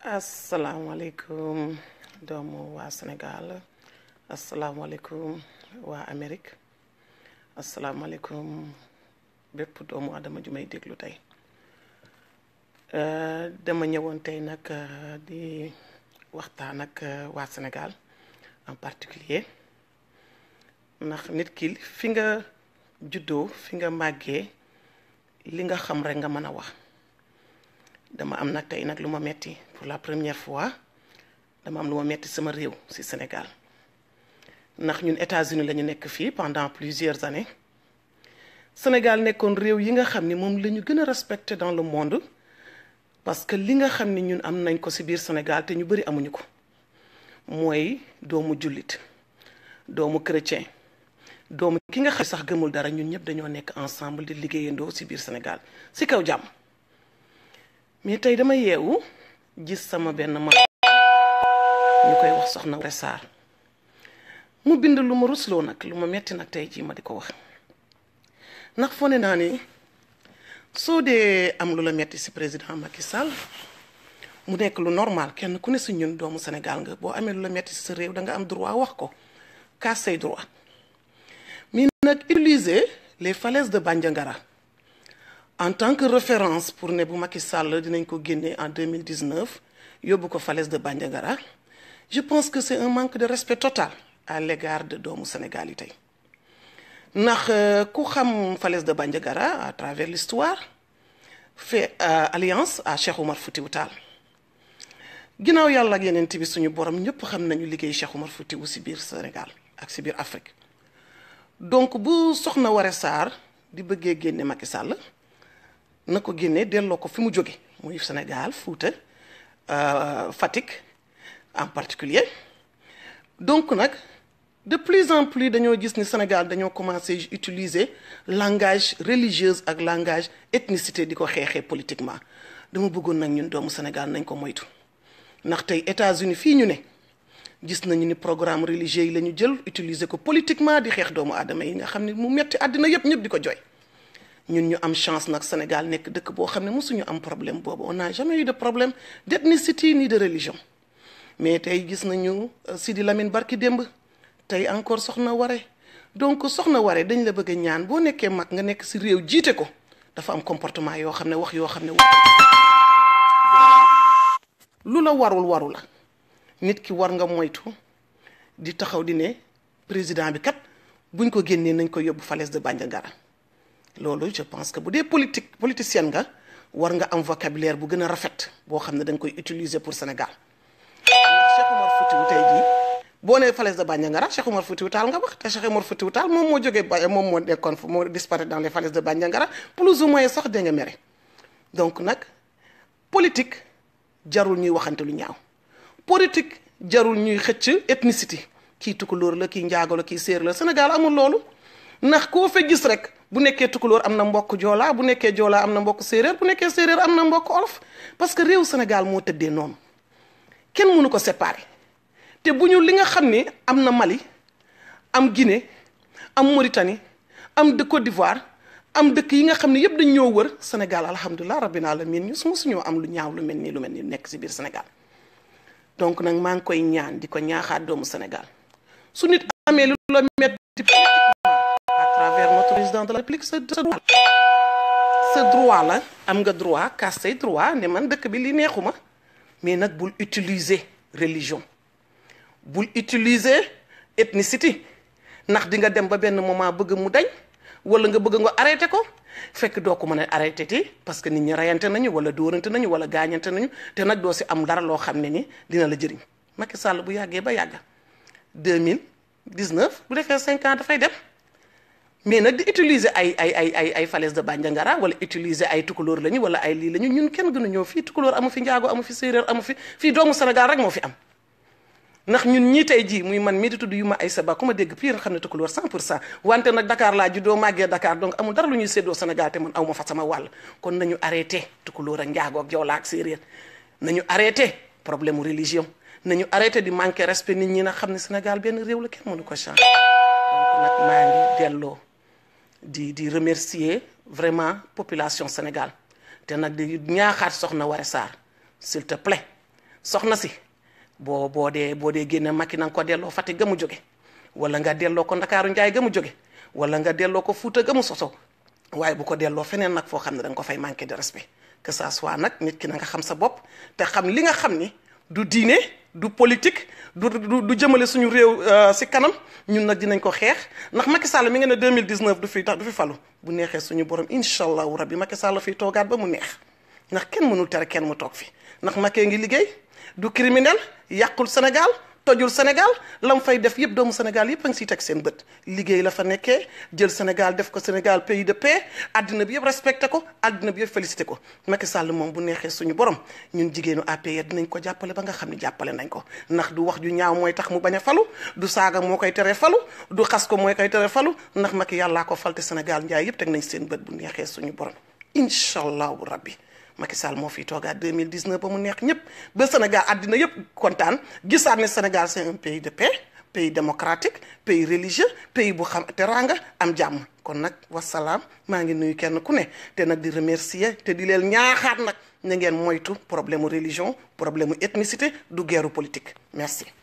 asalaamaaleykum doomu waa Sénégal asalaamaaleykum waa Amérique asalaamaaleykum bépp doomu adama ju may déglu tey dama ñëwoon tey nag di waxtaan ak waa Sénégal en particulier ndax nit ki fi nga juddoo fi nga màggee li nga xam rek nga mën a wax dama am nag tey nag lu ma metti pour la première fois dama am lu ma metti sama réew ci Sénégal ndax ñun États-Unis la ñu nekk fii pendant plusieurs années Sénégal nekkoon réew yi nga xam ni moom la ñu gën a respecté dans le monde parce que li nga xam ni ñun am nañ ko ci biir Sénégal te ñu bari amuñu ko mooy doomu jullit doomu chrétien doomu ki nga xam sax gëmul dara ñun ñëpp dañoo nekk ensemble di liggéeyandoo ci biir Sénégal ci kaw jàmm mais tey dama yeewu gis sama benn ma ñu koy wax Soxna Waré Sarr mu bind lu ma rusloo nag lu ma metti nag tey jii ma di ko wax ndax foo ne naa ni soo dee am lu la metti ci président Macky Sall mu nekk lu normal kenn ku ne ci ñun doomu Sénégal nga boo amee lu la metti ci sa réew da nga am droit wax ko kaas say droit mais nag utiliser les falaises de Bandiagara en tant que référence pour ne bu Macky Sall dinañ ko génne en 2019 yóbbu ko falaise de Bandiagara je pense que c'est un manque de respect total à l'égard de doomu Sénégal yi tey ndax ku xam falaise de Bandiagara à travers l'histoire fait alliance à Cheikh Oumar Foutiyou Tall ginnaaw yàlla ak yeneen bi suñu borom ñëpp xam nañu liggéey Cheikh Oumar Foutiyou ci biir Sénégal ak ci biir Afrique donc bu Soxna Waré Sarr di bëggee génne Macky Sall na ko génne delloo ko fi mu jóge muy Sénégal Fouta Fatick en particulier donc nag de plus en plus dañoo gis ni Sénégal dañoo commencé utiliser langage religieuse ak langage ethnicité di ko xeexee politiquement dama bëggoon nag ñun doomu Sénégal nañ ko moytu ndax tey États-Unis fii ñu ne gis nañu ni programme religieux yi la ñu jël utiliser ko politiquement di xeex doomu aadama yi nga xam ne mu metti àddina yépp ñëpp di ko jooy ñun ñu am chance nag Sénégal nekk dëkk boo xam ne mosuñu am problème boobu on n'a jamais eu de problème d'ethnicité ni de religion mais tey gis nañu Sidi Lamine barki démb tey encore Soxna Waré donc Soxna Waré dañ la bëgg a ñaan boo nekkee mag nga nekk ci réew jiite ko dafa am comportement yoo xam ne wax yoo xam ne lu la waru la nit ki war nga moytu di taxaw di ne président bi kat buñ ko génnee nañ ko yóbbu falaise de Bandiagara loolu je pense que bu dee politicienne nga war nga am vocabulaire bu gën a rafet boo xam ne da nga koy utiliser pour Sénégal ndax Cheikh Oumar Foutiyou tey jii boo nee falaise de Bandiagara Cheikh Oumar Foutiyou Tall nga wax te Cheikh Oumar Foutiyou Tall moom moo jógee moom moo nekkoon fa moo disparaître dans les falaises de Bandiagara plus ou moins sax da nga mere donc nag politique jarul ñuy waxante lu ñaaw politique jarul ñuy xëcc ethnicité kii tukulóor la kii njaago la kii séer la Sénégal amul loolu ndax koo fa gis rek bu nekkee tukulóor am na mbokk joolaa bu nekkee joolaa am na mbokk séeréer bu nekkee séeréer am na mbokk olof parce que réew Sénégal moo tëddee noonu kenn mënu ko séparer te bu ñu li nga xam ne am na Mali am Guinée am Mauritanie am de Côte d'Ivoire am dëkk yi nga xam ne yëpp dañ ñoo wër Sénégal alhamdulilah rabbil alamin ñu suñoo am lu ñaaw lu mel ni nekk ci biir Sénégal donc nag maa ngi koy ñaan di ko ñaaxaat doomu Sénégal su nit amee lu la metti à travers notre président de la République sa droit la am nga droit kaas say droit ne man dëkk bi li neexuma mais nag bul utiliser religion bul utiliser ethnicité ndax di nga dem ba benn moment bëgg mu dañ wala nga bëgg nga arrêté ko fekk doo ko mën a arrêté ti parce que nit ñi rayante nañu wala dóorante nañu wala gaañante nañu te nag doo ci am dara loo xam ne ni dina la jëriñ Macky Sall bu yàggee ba yàgga 2019 bu defee 5 ans dafay dem mais nag di utiliser ay falaise de Bandiagara wala utiliser ay tukulóor lañu wala ay lii lañu ñun kenn gënu ñëw fii tukulóor amu fi njaago amu fi séeréer amu fi fii doomu Sénégal rek moo fi am ndax ñun ñii tey jii muy man mii di tudd yu ma ay saba ku ma dégg pire xam ne tukulóor 100% wante nag Dakar laa juddoo màggee Dakar donc amul dara lu ñuy séddoo Sénégal te man aw ma fa sama wàll kon nañu arrêté tukulóor ak njaago ak joolaa ak séeréer nañu arrêté problème mu religion nañu arrêté di manquer respect nit ñi nag xam ne Sénégal benn réew la kenn mënu ko changer donc nag maa ngi delloo di remercier vraiment population Sénégal te nag di ñaaxaat Soxna Waré Sarr s'il te plaît soxna si boo dee génne Macky na nga ko delloo Fatick ga mu jóge wala nga delloo ko Ndakaaru Njaay ga mu jóge wala nga delloo ko Fuuta ga mu soso waaye bu ko delloo feneen nag foo xam ne da nga ko fay manquer de respect que ça soit nag nit ki na nga xam sa bopp te xam li nga xam ni du diine du politique du jëmale suñu réew si kanam ñun nag dinañ ko xeex ndax Macky Sall mi nga ne 2019 du fi falu bu neexee suñu borom incha allahu rabbi Macky Sall fiy toogaat ba mu neex ndax kenn mënul tere kenn mu toog fi ndax Macky ngi liggéey du criminel yàqul Sénégal tojul Sénégal lam fay def yëpp doomu Sénégal yëpp a ngi siy teg seen bët liggéey la fa nekkee jël Sénégal def ko Sénégal pays de paix àddina bi yëpp respecté ko àddina bi yëpp félicité ko Macky Sall moom bu neexee suñu borom ñun jigéenu APR dinañ ko jàppale ba nga xam ne jàppale nañ ko ndax du wax ju ñaaw mooy tax mu bañ a falu du saaga moo koy tere falu du xas ko mooy koy tere falu ndax Macky yàllaa ko falte Sénégal njaay yëpp teg nañ seen bët bu neexee suñu borom incha allahu rabbi Macky Sall moo fi toogaat 2019 ba mu neex ñëpp ba Sénégal àddina yëpp kontaan gisaat ne Sénégal c'est un pays de paix pays démocratique pays religieux pays bu xam teranga am jàmm kon nag wasalaam maa ngi nuyu kenn ku ne te nag di remercier te di leen ñaaxaat nag na ngeen moytu problème mu religion problème mu ethnicité du guerre politique merci.